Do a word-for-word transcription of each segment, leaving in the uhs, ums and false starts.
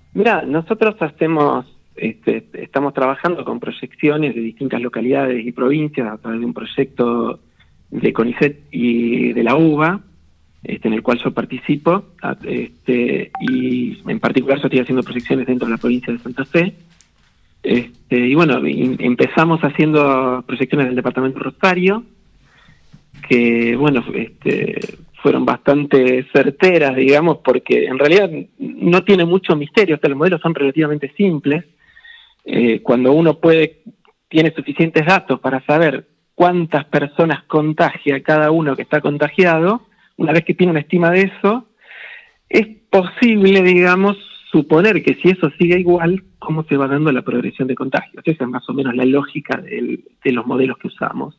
Mira, nosotros hacemos, este, estamos trabajando con proyecciones de distintas localidades y provincias a través de un proyecto de CONICET y de la UBA, este, en el cual yo participo, este, y en particular yo estoy haciendo proyecciones dentro de la provincia de Santa Fe. Este, y bueno, y empezamos haciendo proyecciones del departamento Rosario, que bueno, este, fueron bastante certeras, digamos, porque en realidad no tiene mucho misterio, o sea, los modelos son relativamente simples. Eh, cuando uno puede, tiene suficientes datos para saber cuántas personas contagia cada uno que está contagiado, una vez que tiene una estima de eso, es posible, digamos, suponer que si eso sigue igual, cómo se va dando la progresión de contagios. Esa es más o menos la lógica del, de los modelos que usamos.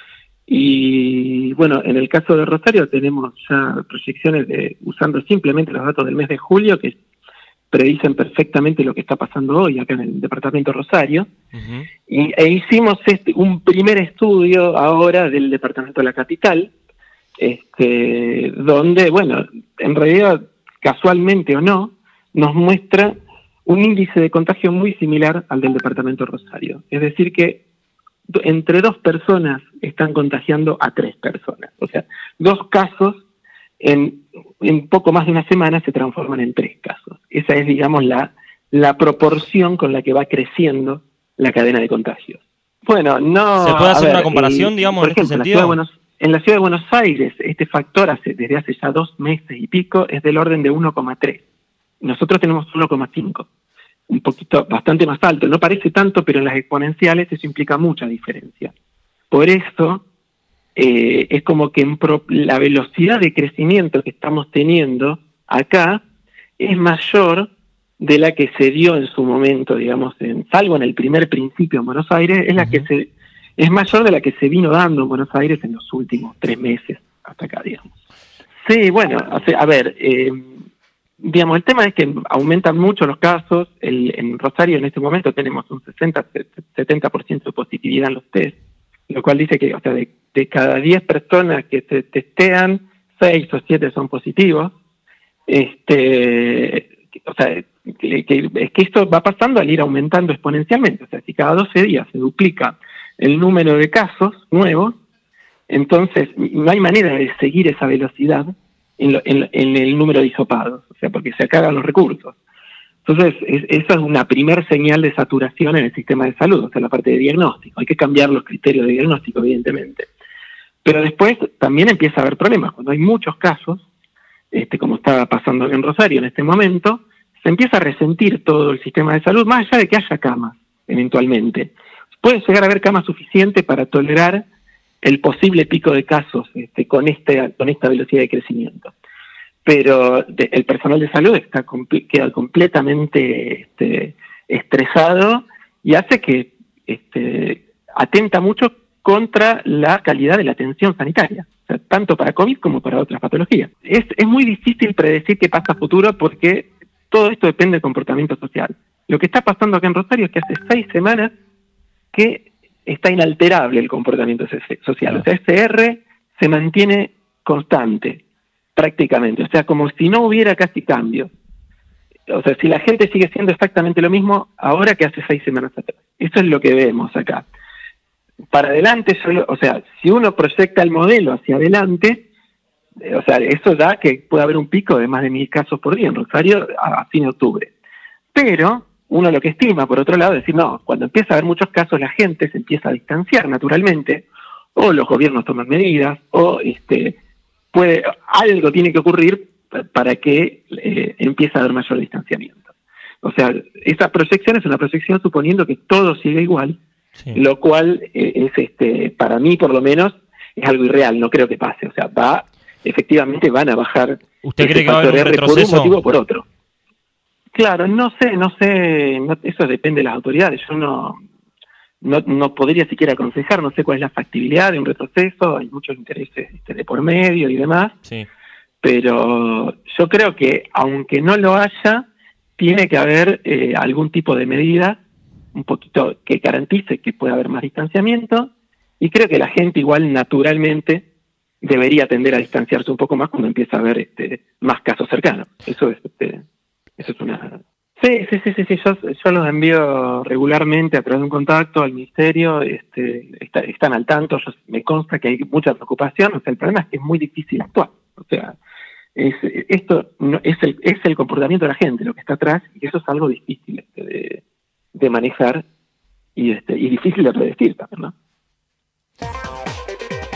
Y bueno, en el caso de Rosario tenemos ya proyecciones de usando simplemente los datos del mes de julio que predicen perfectamente lo que está pasando hoy acá en el departamento Rosario. Uh-huh. y, e hicimos este, un primer estudio ahora del departamento de la capital, este, donde, bueno, en realidad, casualmente o no, nos muestra un índice de contagio muy similar al del departamento Rosario. Es decir que entre dos personas están contagiando a tres personas. O sea, dos casos en, en poco más de una semana se transforman en tres casos. Esa es, digamos, la, la proporción con la que va creciendo la cadena de contagios. Bueno, no... ¿Se puede hacer ver, una comparación, eh, digamos, por en ejemplo, este sentido? La Buenos, en la ciudad de Buenos Aires, este factor hace, desde hace ya dos meses y pico es del orden de uno coma tres. Nosotros tenemos uno coma cinco. Un poquito, bastante más alto. No parece tanto, pero en las exponenciales eso implica mucha diferencia. Por eso, eh, es como que en pro, la velocidad de crecimiento que estamos teniendo acá es mayor de la que se dio en su momento, digamos, en, salvo en el primer principio en Buenos Aires, es la uh-huh. que se es mayor de la que se vino dando en Buenos Aires en los últimos tres meses hasta acá, digamos. Sí, bueno, o sea, a ver... Eh, Digamos, el tema es que aumentan mucho los casos. El, en Rosario en este momento tenemos un sesenta a setenta por ciento de positividad en los test, lo cual dice que, o sea, de, de cada diez personas que se testean, seis o siete son positivos. Este, o sea, que, que, es que esto va pasando al ir aumentando exponencialmente. O sea, si cada doce días se duplica el número de casos nuevos, entonces no hay manera de seguir esa velocidad En, lo, en, en el número de hisopados, o sea, porque se acaban los recursos. Entonces, es, esa es una primer señal de saturación en el sistema de salud, o sea, la parte de diagnóstico. Hay que cambiar los criterios de diagnóstico, evidentemente. Pero después también empieza a haber problemas. Cuando hay muchos casos, este, como está pasando en Rosario en este momento, se empieza a resentir todo el sistema de salud, más allá de que haya camas, eventualmente. Puede llegar a haber camas suficientes para tolerar el posible pico de casos este, con, este, con esta velocidad de crecimiento. Pero de, el personal de salud está queda completamente este, estresado y hace que este, atenta mucho contra la calidad de la atención sanitaria, o sea, tanto para COVID como para otras patologías. Es, es muy difícil predecir qué pasa a futuro porque todo esto depende del comportamiento social. Lo que está pasando acá en Rosario es que hace seis semanas que está inalterable el comportamiento social. O sea, ese R se mantiene constante, prácticamente. O sea, como si no hubiera casi cambio. O sea, si la gente sigue siendo exactamente lo mismo ahora que hace seis semanas atrás. Eso es lo que vemos acá. Para adelante, solo, o sea, si uno proyecta el modelo hacia adelante, eh, o sea, eso da que puede haber un pico de más de mil casos por día en Rosario a, a fin de octubre. Pero uno lo que estima, por otro lado, es decir, no, cuando empieza a haber muchos casos, la gente se empieza a distanciar naturalmente, o los gobiernos toman medidas, o este puede algo tiene que ocurrir para que eh, empiece a haber mayor distanciamiento. O sea, esa proyección es una proyección suponiendo que todo sigue igual, sí. Lo cual eh, es, este para mí, por lo menos, es algo irreal, no creo que pase. O sea, va efectivamente van a bajar. ¿Usted cree que va a haber un retroceso? Por un motivo o por otro. Claro, no sé, no sé, no, eso depende de las autoridades. Yo no, no no podría siquiera aconsejar, no sé cuál es la factibilidad de un retroceso, hay muchos intereses este, de por medio y demás, sí. Pero yo creo que aunque no lo haya, tiene que haber eh, algún tipo de medida, un poquito que garantice que pueda haber más distanciamiento, y creo que la gente igual naturalmente debería tender a distanciarse un poco más cuando empieza a haber este, más casos cercanos. Eso es... Este, Eso es una Sí, sí, sí, sí, sí. Yo, yo los envío regularmente a través de un contacto al ministerio, este, está, están al tanto, yo, me consta que hay mucha preocupación, o sea, el problema es que es muy difícil actuar, o sea, es, esto no, es, el, es el comportamiento de la gente lo que está atrás, y eso es algo difícil este, de, de manejar y, este, y difícil de predecir también, ¿no?